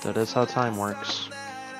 That is how time works.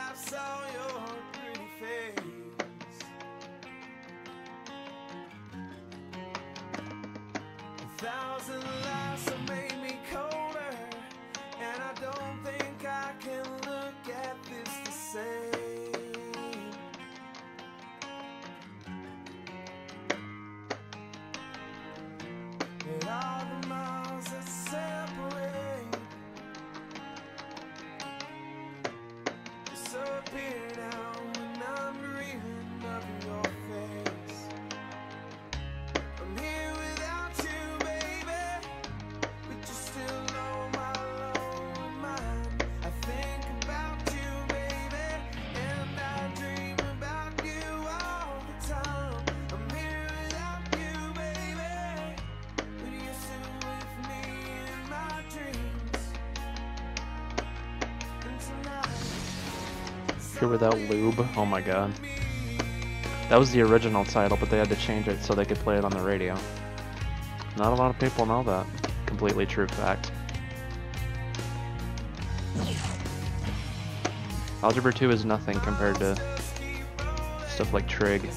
Here Without Lube, oh my god. That was the original title, but they had to change it so they could play it on the radio. Not a lot of people know that. Completely true fact. Algebra 2 is nothing compared to stuff like Trig.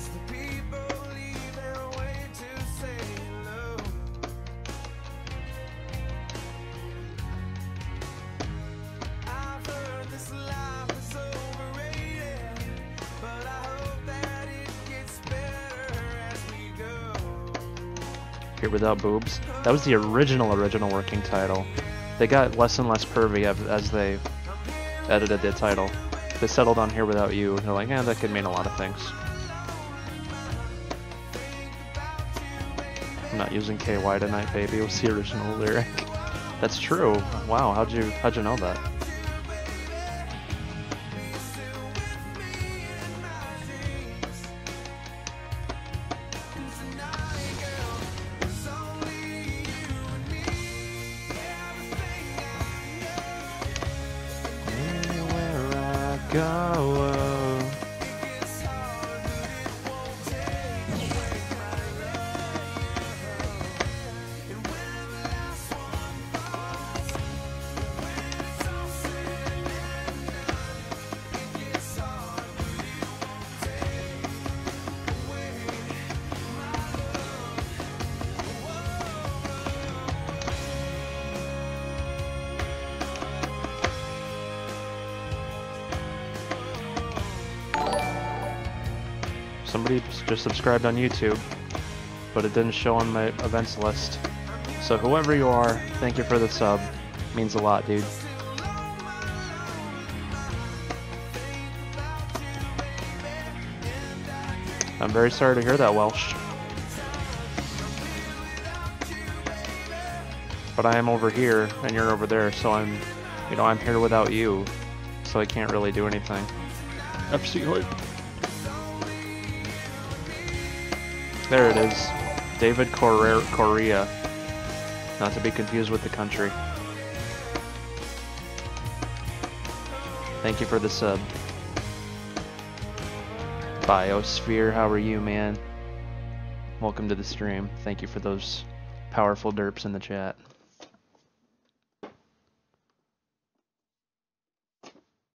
Here Without Boobs. That was the original working title. They got less and less pervy as they edited the title. They settled on Here Without You, and they're like, that could mean a lot of things. I'm not using KY tonight, baby. Was the original lyric. That's true. Wow, how'd you know that? Somebody just subscribed on YouTube, but it didn't show on my events list. So whoever you are, thank you for the sub. Means a lot, dude. I'm very sorry to hear that, Welsh. But I am over here, and you're over there, so I'm here without you, so I can't really do anything. FC Hoyt. There it is. David Correa. Not to be confused with the country. Thank you for the sub. Biosphere, how are you, man? Welcome to the stream. Thank you for those powerful derps in the chat.